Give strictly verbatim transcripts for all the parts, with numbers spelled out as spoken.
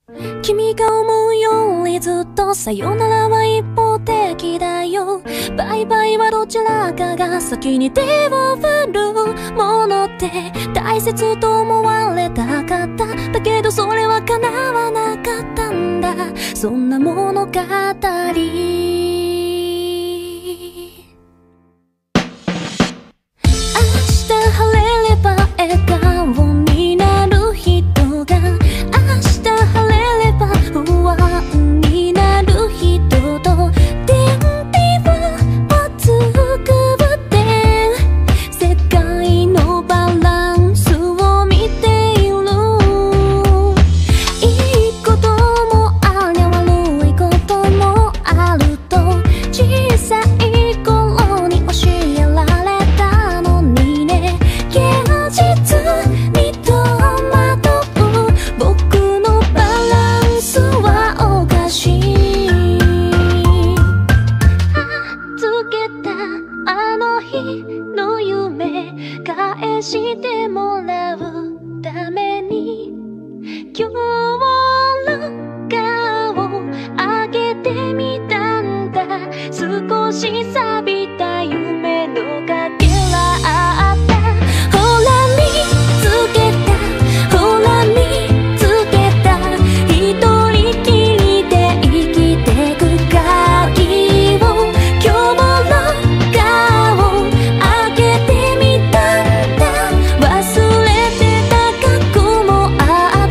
君が思うよりずっとさよならは一方的だよ。バイバイはどちらかが先に手を振るものって大切と思われたかった。だけどそれは叶わなかったんだ。そんな物語。晴れれば笑顔になる人が、明日晴れれば不安になる人と天日を作って世界のバランスを見ている。いいこともありゃ悪いこともあると小さい頃に教えられたのにね。現実に戸惑う僕のバランスはおかしい。預けたあの日の夢返してもらうために今日の顔上げてみたんだ。少し錆びた夢のかけらあった。ほら見つけたほら見つけた一人きりで生きてく鍵を今日の顔上げてみたんだ。忘れてた過去もあった。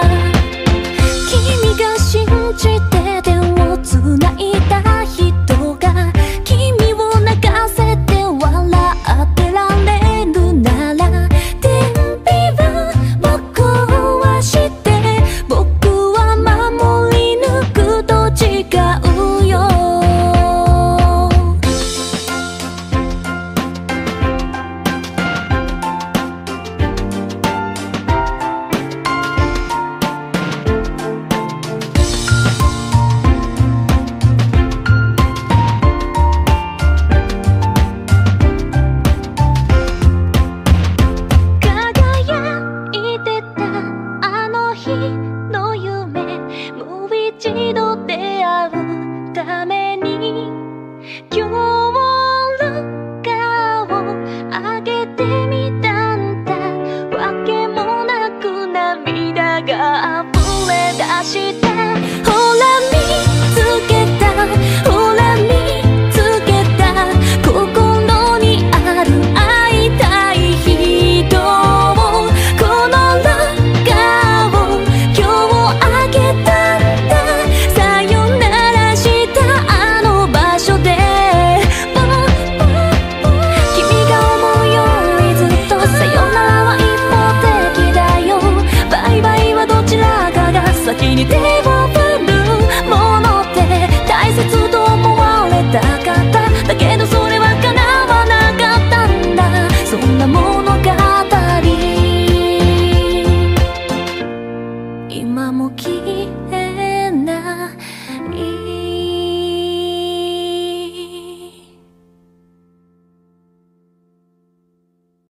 君が信じて手をつないだ人が君を泣かせて笑ってられるなら天日は壊して僕は守り抜くと違うよ。輝いてたあの日の夢もう一度出会うために今日の顔上げてみたんだ。わけもなく涙が溢れ出した。ほら見つけたほら見つけた心にある会いたい人をこの顔今日あげたんだ。さよならしたあの場所で君が思うよりずっとさよならは一方的だよ。バイバイはどちらかが先に手を振るものって大切と思われたかった。だけどそれは叶わなかったんだ。そんな物語。今も君